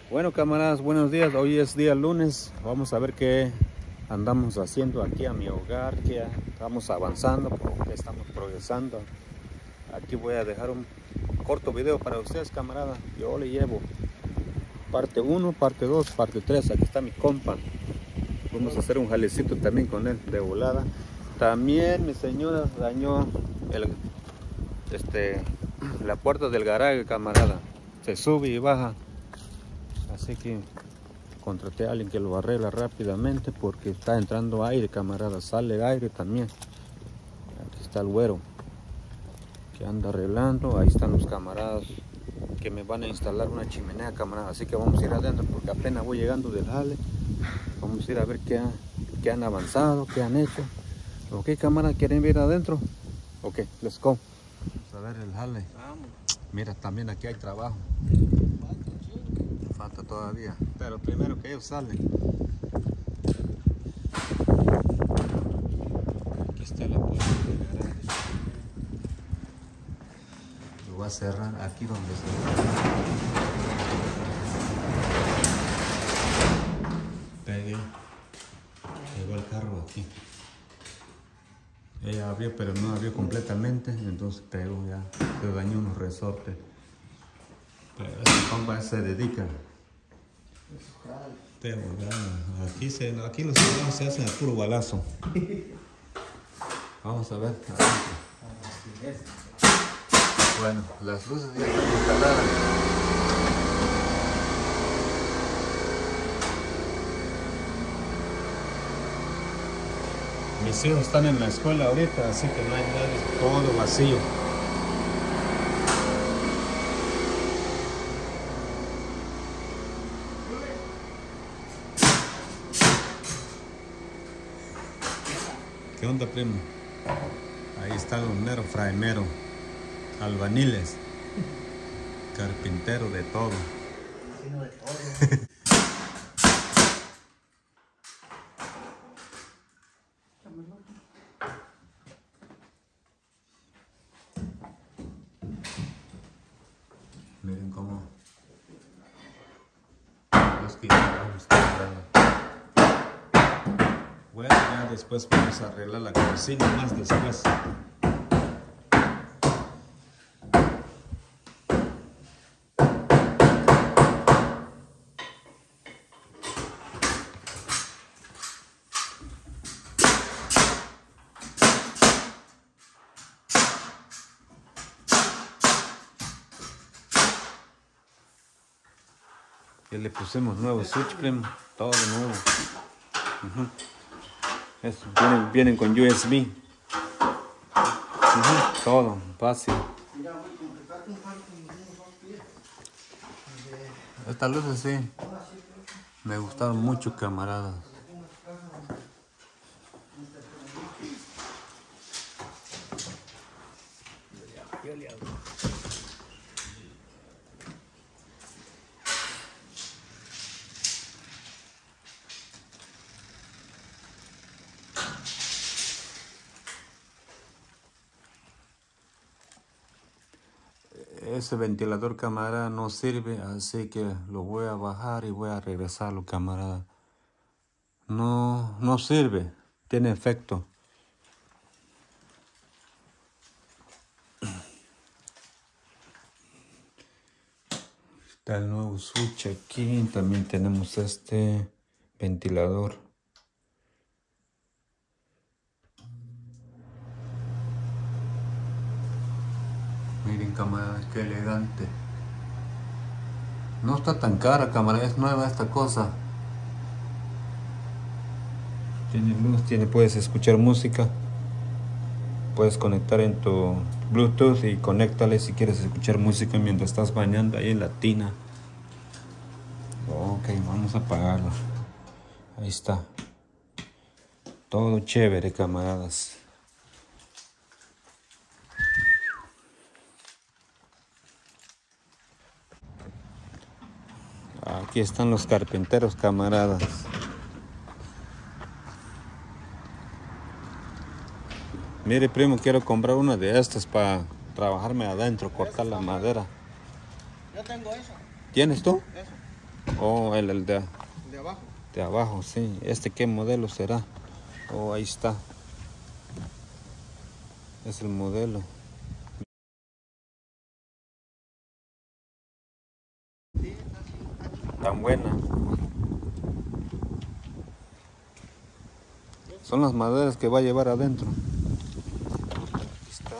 Bueno, camaradas, buenos días. Hoy es día lunes. Vamos a ver qué andamos haciendo aquí a mi hogar, que estamos avanzando, que estamos progresando. Aquí voy a dejar un corto video para ustedes, camaradas. Yo le llevo parte 1, parte 2, parte 3. Aquí está mi compa. Vamos a hacer un jalecito también con él de volada. También mi señora dañó la puerta del garaje, camarada. Se sube y baja. Así que contraté a alguien que lo arregla rápidamente porque está entrando aire, camarada. Sale aire también. Aquí está el güero que anda arreglando. Ahí están los camaradas que me van a instalar una chimenea, camarada. Así que vamos a ir adentro porque apenas voy llegando del jale. Vamos a ir a ver qué han avanzado, qué han hecho. Ok, camarada, ¿quieren ir adentro? Ok, let's go. Vamos a ver el jale. Mira, también aquí hay trabajo. Falta todavía, pero primero que ellos salen. Aquí está la puerta del garaje. Lo voy a cerrar aquí donde se pegué. Llegó el carro aquí. Ella abrió, pero no abrió completamente, entonces pegó ya. Se dañó unos resortes. Pero ese compa se dedica. Aquí los trabajos se hacen a puro balazo. Vamos a ver. Bueno, las luces ya están instaladas. Mis hijos están en la escuela ahorita, así que no hay nadie, todo vacío. ¿Qué onda, primo? Ahí están los meros fraimeros, albañiles, carpintero, de todo. De todo. Miren cómo los que estamos trabajando. Bueno, ya después vamos a arreglar la cocina más después. Ya le pusimos nuevo switch, primo, todo nuevo. Eso, vienen con USB. Todo fácil. Estas luces sí me gustaron mucho, camaradas. Ese ventilador, camarada, no sirve, así que lo voy a bajar y voy a regresarlo, camarada. No sirve, tiene efecto. Está el nuevo switch aquí, también tenemos este ventilador. Miren, camarada, qué elegante. No está tan cara, camarada, es nueva esta cosa. Tiene luz, puedes escuchar música. Puedes conectar en tu Bluetooth y conéctale si quieres escuchar música mientras estás bañando ahí en la tina. Ok, vamos a apagarlo. Ahí está. Todo chévere, camaradas. Aquí están los carpinteros, camaradas. Mire, primo, quiero comprar una de estas para trabajarme adentro, cortar la madera. Yo tengo eso. ¿Tienes tú? Eso. Oh, el de abajo. de abajo, sí. ¿Este qué modelo será? Oh, ahí está. Es el modelo. Tan buena. Son las maderas que va a llevar adentro. Aquí está.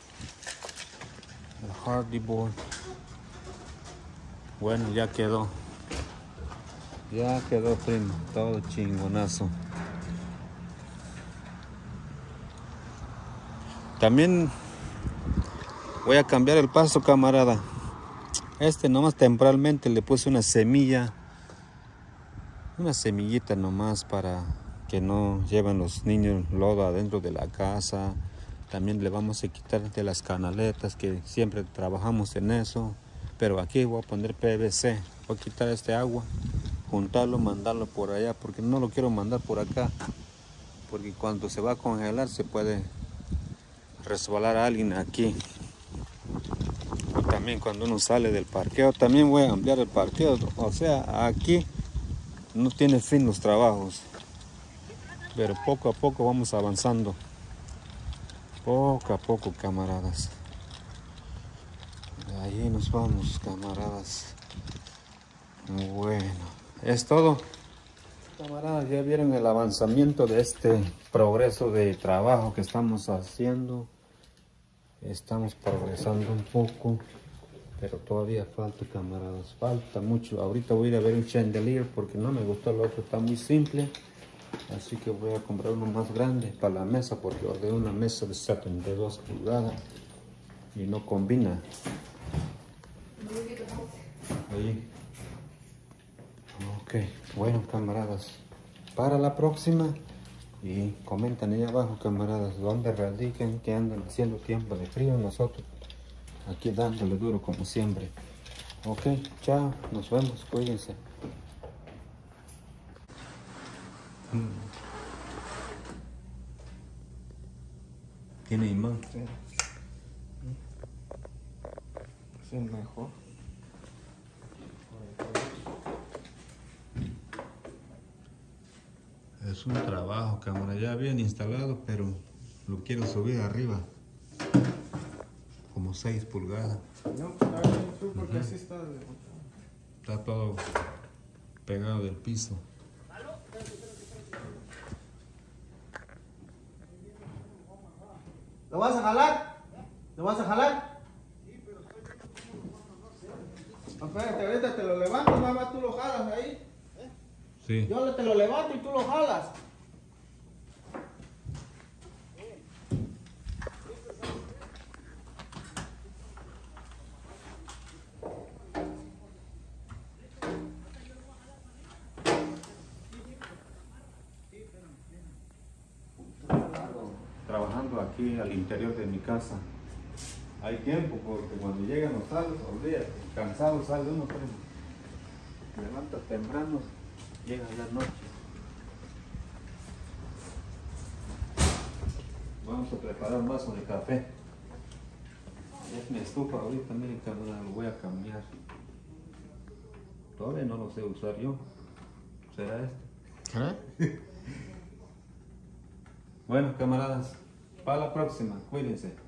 El Hardy Board. Bueno, ya quedó. Ya quedó, primo. Todo chingonazo. También voy a cambiar el paso, camarada. Este nomás temporalmente le puse una semilla. Una semillita nomás para que no lleven los niños lodo adentro de la casa. También le vamos a quitar de las canaletas, que siempre trabajamos en eso. Pero aquí voy a poner PVC. Voy a quitar este agua, juntarlo, mandarlo por allá, porque no lo quiero mandar por acá. Porque cuando se va a congelar se puede resbalar a alguien aquí. Y también cuando uno sale del parqueo, también voy a ampliar el parqueo. O sea, aquí no tiene fin los trabajos. Pero poco a poco vamos avanzando. Poco a poco, camaradas. Ahí nos vamos, camaradas. Bueno, es todo. Camaradas, ya vieron el avanzamiento de este progreso de trabajo que estamos haciendo. Estamos progresando un poco, pero todavía falta, camaradas. Falta mucho. Ahorita voy a ir a ver un chandelier porque no me gustó el otro, está muy simple. Así que voy a comprar uno más grande para la mesa, porque ordené una mesa de 72 pulgadas y no combina. Ahí. Ok, bueno, camaradas, para la próxima. Y comentan ahí abajo, camaradas, dónde radican, que andan haciendo tiempo de frío. Nosotros aquí dándole duro como siempre. Ok, chao, nos vemos, cuídense. ¿Tiene imán? Sí. Es el mejor. Es un trabajo, cámara, ya bien instalado, pero lo quiero subir arriba, como 6 pulgadas. No, pues está bien, tú, porque así está. Está todo pegado del piso. ¿Lo vas a jalar? ¿Lo vas a jalar? Espérate, ahorita te lo levanto, nada más tú lo jalas ahí. Sí. Yo te lo levanto y tú lo jalas. Trabajando aquí al interior de mi casa. Hay tiempo, porque cuando llegan los sábados, olvídate, cansado sale uno, pero levanta temprano, llega la noche. Vamos a preparar un vaso de café. Es mi estufa ahorita, miren, camarada, lo voy a cambiar. Todavía no lo sé usar yo. ¿Será este? Bueno, camaradas, para la próxima, cuídense.